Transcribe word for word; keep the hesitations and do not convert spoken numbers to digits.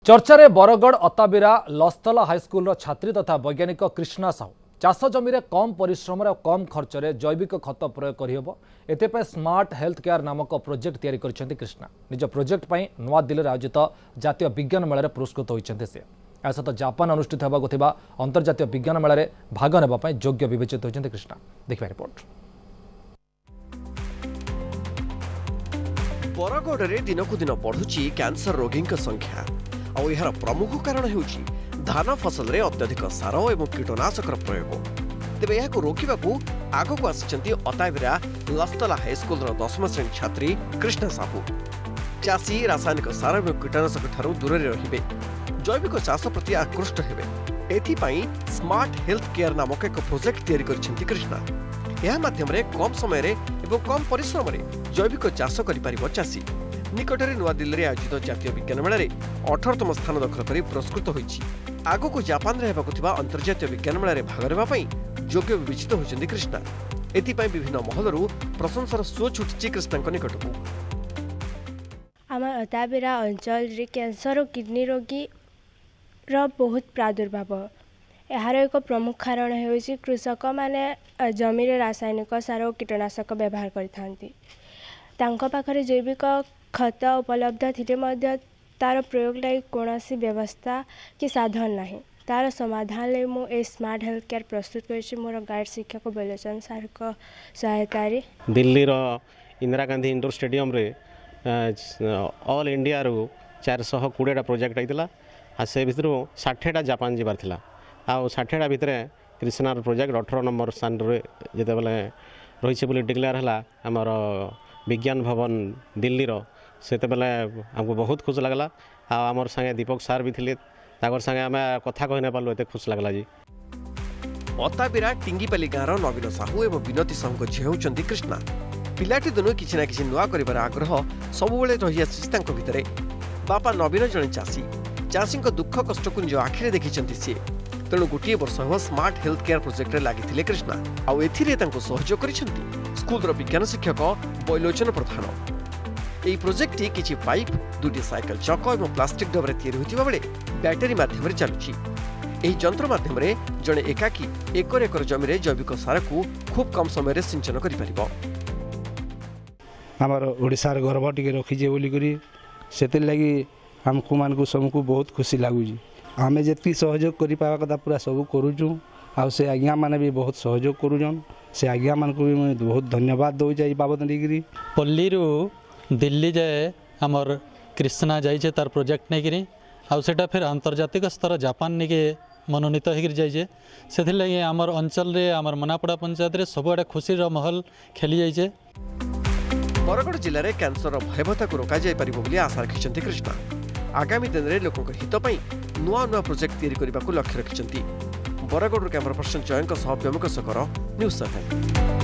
चर्चारे Bargarh Attabira लस्तला high school छात्री तथा वैज्ञानिक कृष्णा साहू चाष जमी कम परिश्रम और कम खर्च में जैविक खत प्रयोग करहब स्मार्ट हेल्थ केयर नामक प्रोजेक्ट तैयारी करछन्ति कृष्णा निज प्रोजेक्ट पर नवा दिल्ली आयोजित जातीय विज्ञान मेला पुरस्कृत होइछन्ति से या सहित जापान अनुष्ठित होगाकु थिबा अंतर्जातीय विज्ञान मेला रे भाग नेबा पई योग्य विवेचित होइछन्ति कृष्णा। देखिबा रिपोर्ट। बरगढ़ रे दिनकु दिन बढ़ुची कैंसर रोगी संख्या और यार प्रमुख कारण होउची धान फसल रे अत्यधिक सार एवं कीटनाशक प्रयोग। तेबे यह रोकवा आगक आसिचंती अताबिरा लस्तला हाईस्कल दशम श्रेणी छात्री कृष्णा साहू। चाषी रासायनिक सार एवं कीटनाशक ठारू दूर रहिबे, जैविक चाष प्रति आकृष्ट हेबे। एथिपाई स्मार्ट हेल्थ केयर नामक एक प्रोजेक्ट तैयारी करछंती कृष्णा। यह माध्यम रे कम समय रे एवं कम परिश्रम रे जैविक चाष करि परिबो चाषी। निकटरे नवा दिल्ली रे आयोजित जातीय विज्ञान मेला रे अठारहतम स्थान दखल करी पुरस्कृत होइछि। आगको जापान रे हेबाकु थिबा अंतर्जातीय विज्ञान मेला रे भाग लेबा पई योग्य विवेचित होइछन्ति कृष्णा। एथिपाई विभिन्न महलरू प्रशंसार सुओ छुटिछि कृष्णाଙ୍କ निकटकू। आम अताबिरा अंचल रे कैंसर और किडनी रोगी रो बहुत प्रादुर्भाव। यार एक प्रमुख कारण होइछि कृषक माने जमी रे रासायनिक सार और कीटनाशक व्यवहार करिथांती। तांको पाखरे जैविक खत उपलब्ध थिले मध्य तार प्रयोग लाई कोनोसी व्यवस्था कि साधन नाही। तार समाधान ले मु ए स्मार्ट हेल्थ केयर प्रस्तुत करछि मोर गाइड शिक्षक बेलचन सर को सहायता रे। दिल्ली रो इंदिरा गांधी इंडोर स्टेडियम रे ऑल इंडिया रो चार सौ बीस टा प्रोजेक्ट आइतला आ से भितर साठ टा जापान जिबार थिला आ साठ टा भितर कृष्णार प्रोजेक्ट अठारह नंबर स्थान रे जेते बेले रहिছে बोली डिक्लेयर हला हमर विज्ञान भवन दिल्ली रो सेते बेले हमको बहुत खुश लगला। आ हमर संगे दीपक सर भी थिले ताकर संगे हमें कथा कहने पालो एते खुश लगला जी। अताबिरा टिंगीपाली गाँव नवीन साहू एवं विनती साहू को झील होउछन्ति कृष्णा। पिलाटी दोनों किछि ना किछि नुआ करिबार आग्रह सबुबेले रहि आछि तांको भितरे। बापा नवीन जणे चाषी चाषी दुख कष्ट को निज आखिरे देखिछन्ति से तेणु गोटे वर्ष हम स्मार्ट हेल्थ केयर प्रोजेक्ट रे लागिथिले कृष्णा। आउ एथिरे तांको सहयोग करिछन्ति स्कूल विज्ञान शिक्षक बैलोचन प्रधान। यह प्रोजेक्ट किछि पाइप दुटी साइकेल चक और प्लास्टिक डब्बा तैयारी होतिबा बेले बैटेरी माध्यम चलुछि। एही जंत्र माध्यम जड़े एकाकी एकर एकर जमी रे जैविक सार को खूब कम समय सिंचन करि परिबो। हमर ओडिसार गर्व टिके रखिजे बोली करी सेते लागि हमकु मानकु सबकु बहुत खुशी लागुजी। आमे जेतकी सहयोग करि पावा कदा पूरा सब करूजु आ से आज्ञा माने भी बहुत सहयोग करूजन। से आज्ञा मानकु भी मैं बहुत धन्यवाद दउ जाई बाबत डिग्री पल्ली रु दिल्ली जाए आमर कृष्णा जाइए तार प्रोजेक्ट नहीं करी आउ सेटा फिर अंतर्जातिक स्तर जापान निके मनोनीत हो जाइए। से लगे आमर अंचल रे आमर मनापड़ा पंचायत रे सबुआडे खुशी महल खेली जाइए। बरगढ़ जिले में कैंसर भयभता को रोका जाय परिबो बोली आशा रखिछन्ति कृष्णा। आगामी दिन में लोक हित पई नुआ नुआ प्रोजेक्ट तैयारी करने को लक्ष्य रखिछन्ति। बरगढ़ कैमरा पर्सन जयंक सह व्योमकेश कर न्यूज सेवन।